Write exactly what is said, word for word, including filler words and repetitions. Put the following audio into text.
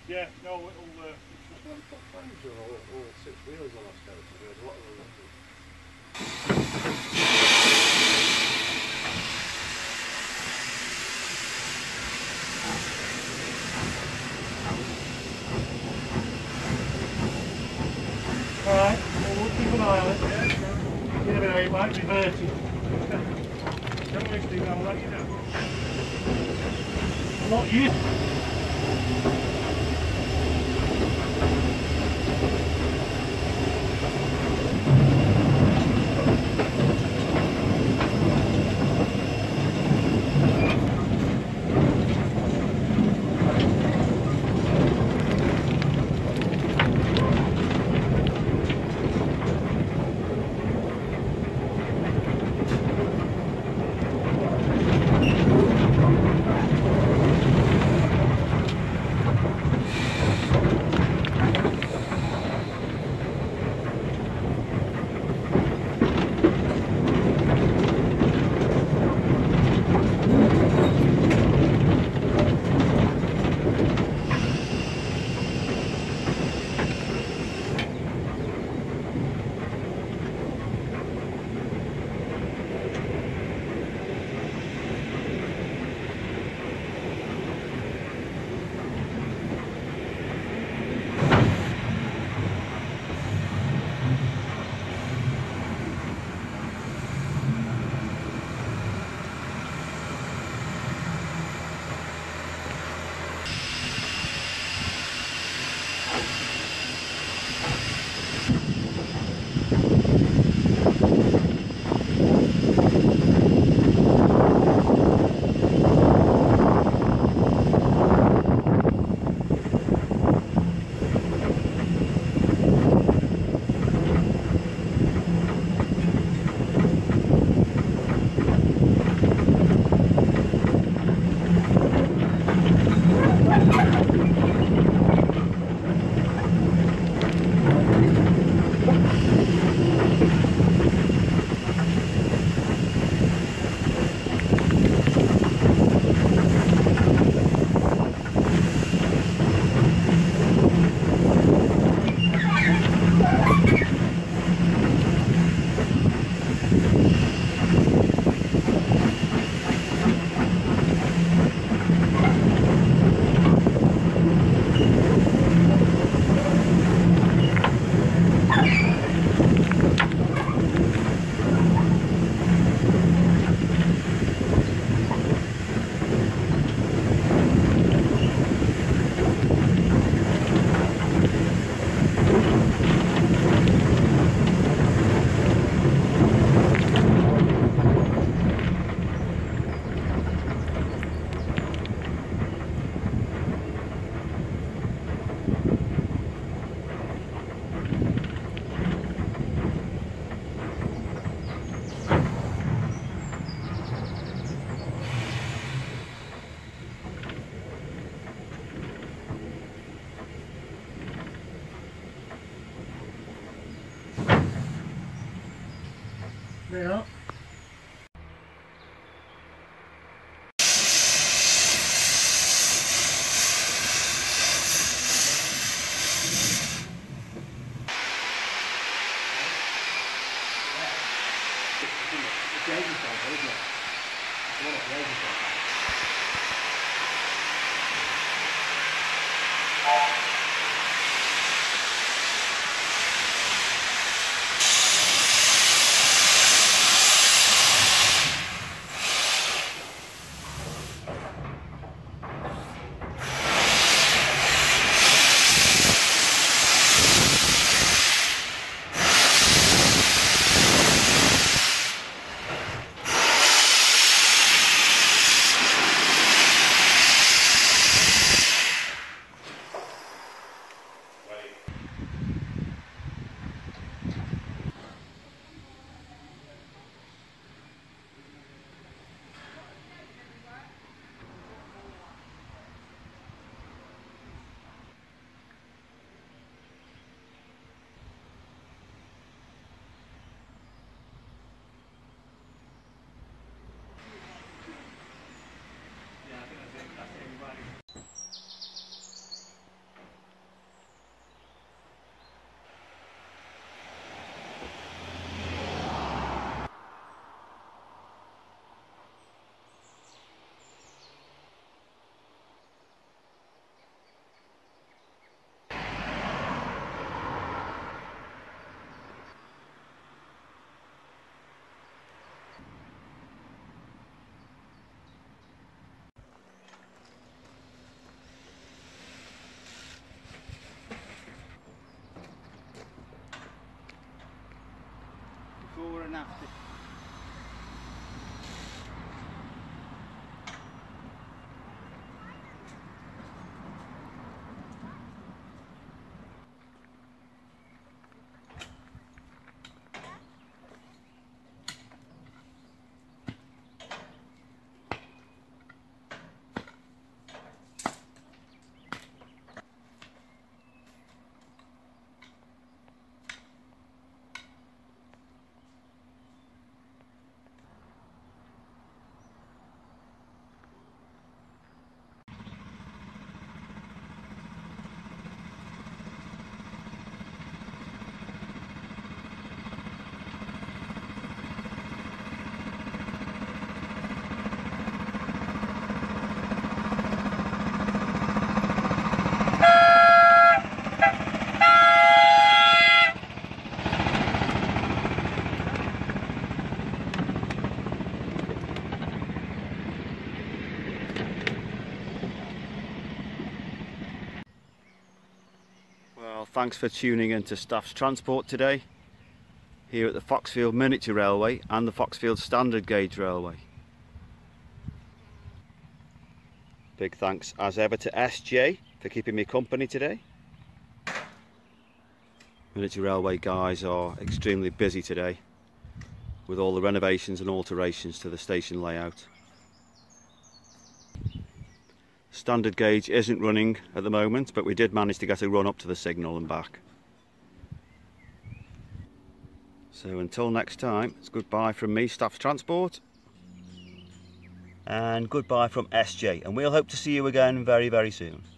Yeah, no, it'll... Uh, I've got friends who are all, all six wheels on our scouts. There's a lot of them. Alright, well, we'll keep an eye on it. Yeah, you never know, it might revert it. Don't worry, Steve, I'll let you know. Not you. Yeah. nasty. Well, thanks for tuning in to Staff's Transport today, here at the Foxfield Miniature Railway and the Foxfield Standard Gauge Railway. Big thanks as ever to S J for keeping me company today. Miniature Railway guys are extremely busy today with all the renovations and alterations to the station layout. Standard gauge isn't running at the moment, but we did manage to get a run up to the signal and back. So until next time, it's goodbye from me, Staff's Transport, and goodbye from S J, and we'll hope to see you again very very soon.